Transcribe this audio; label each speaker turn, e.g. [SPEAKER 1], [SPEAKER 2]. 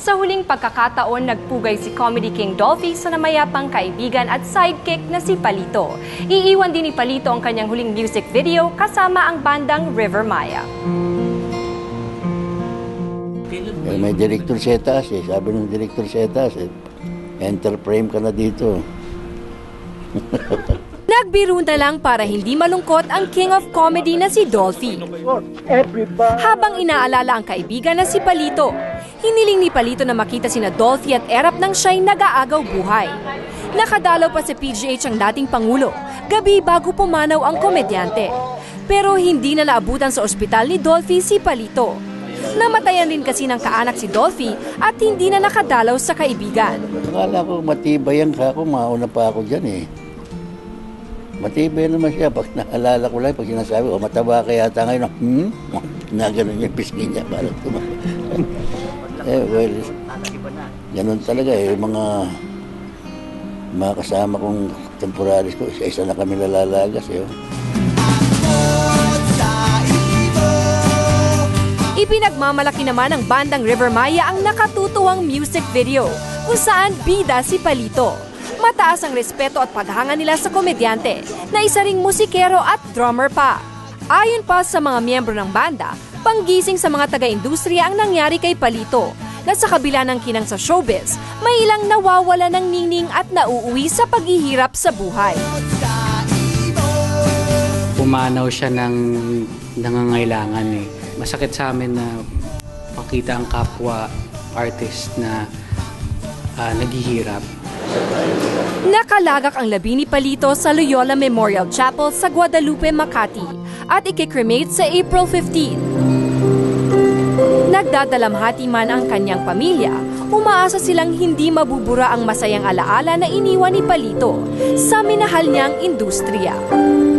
[SPEAKER 1] Sa huling pagkakataon, nagpugay si Comedy King Dolphy sa namayapang kaibigan at sidekick na si Palito. Iiwan din ni Palito ang kanyang huling music video kasama ang bandang River Maya.
[SPEAKER 2] May director sa taas eh. Sabi ng director sa taas eh, enter frame ka na dito.
[SPEAKER 1] Nagbiro na lang para hindi malungkot ang King of Comedy na si Dolphy. Habang inaalala ang kaibigan na si Palito, hiniling ni Palito na makita sina Dolphy at Erap nang siya'y nag-aagaw buhay. Nakadalaw pa sa PGH ang dating Pangulo, gabi bago pumanaw ang komedyante. Pero hindi na naabutan sa ospital ni Dolphy si Palito. Namatayan rin kasi ng kaanak si Dolphy at hindi na nakadalaw sa kaibigan.
[SPEAKER 2] Akala ko matibay ang kako, mauna pa ako dyan eh. Matibay naman siya. Pag naalala ko lang, pag sinasabi, mataba ka yata ngayon, na gano'n yung pisngi niya. Parang well, ganun talaga eh. Mga kasama kong temporaries ko, isa-isa na kami nalalagas eh.
[SPEAKER 1] Ipinagmamalaki naman ng bandang River Maya ang nakatutuwang music video kung saan bida si Palito. Mataas ang respeto at paghanga nila sa komedyante na isa ring musikero at drummer pa. Ayon pa sa mga miyembro ng banda, panggising sa mga taga-industriya ang nangyari kay Palito na sa kabila ng kinang sa showbiz, may ilang nawawala ng ningning at nauuwi sa paghihirap sa buhay.
[SPEAKER 3] Pumanaw siya ng nangangailangan eh. Masakit sa amin na makita ang kapwa artist na naghihirap.
[SPEAKER 1] Nakalagak ang labi ni Palito sa Loyola Memorial Chapel sa Guadalupe, Makati at ikikremate sa April 15. Nagdadalamhati man ang kanyang pamilya, umaasa silang hindi mabubura ang masayang alaala na iniwan ni Palito sa minahal niyang industriya.